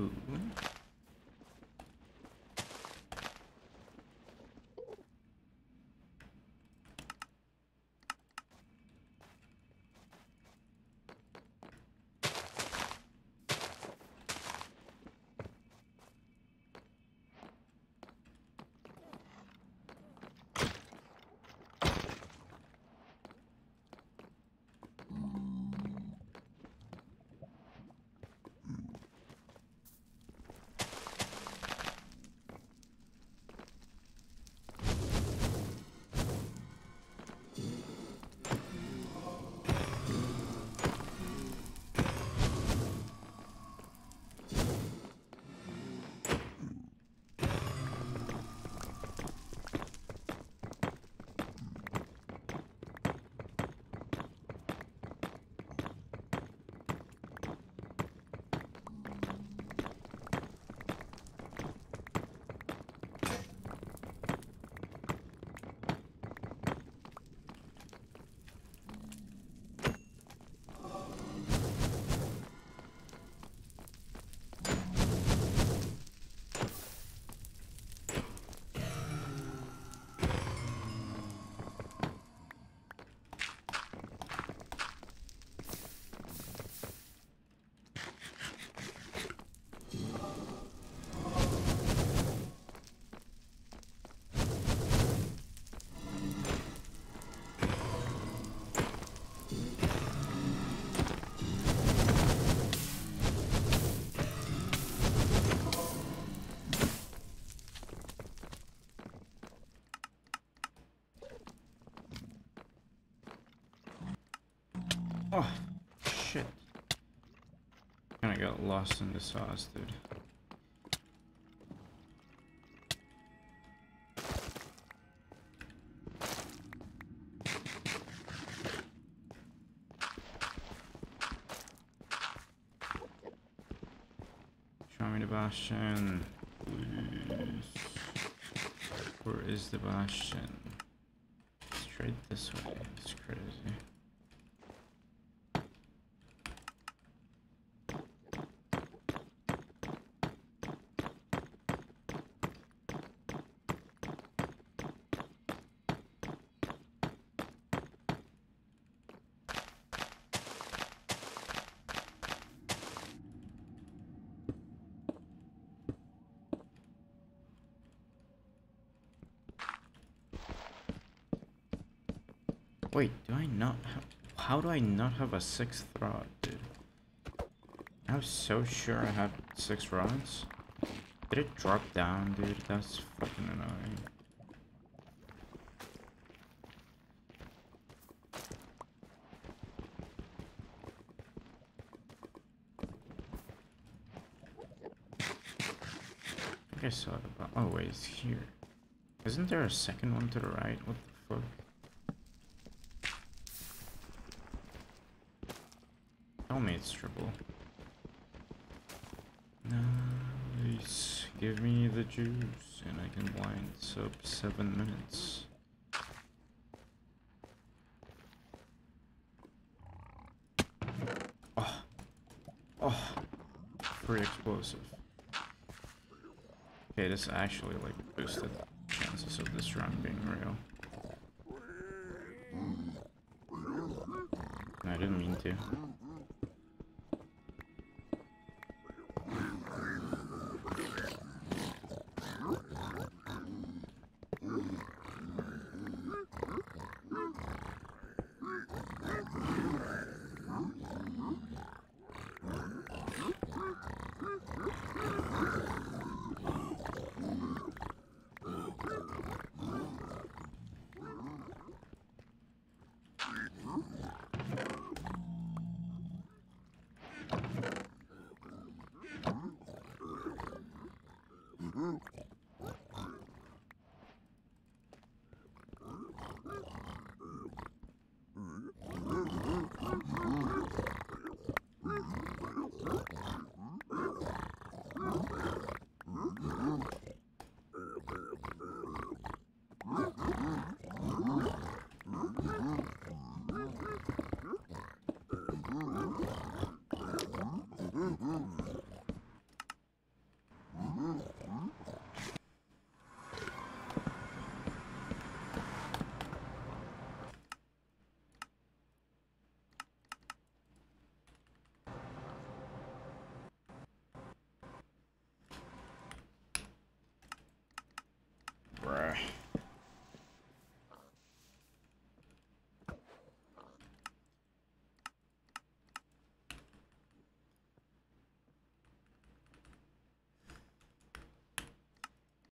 Ooh. Oh, shit. Kinda got lost in the sauce, dude. Show me the Bastion, please. Where is the Bastion? Straight this way. It's crazy. Wait, do I not have... How do I not have a 6th rod, dude? I was so sure I had 6 rods. Did it drop down, dude? That's fucking annoying. I think I saw it about... Oh wait, it's here. Isn't there a second one to the right? What the fuck? Tell me it's triple. Nice. Give me the juice and I can blind sub 7 minutes. Oh. Oh. Free explosive. Okay, this actually like boosted chances of this run being real. I didn't mean to.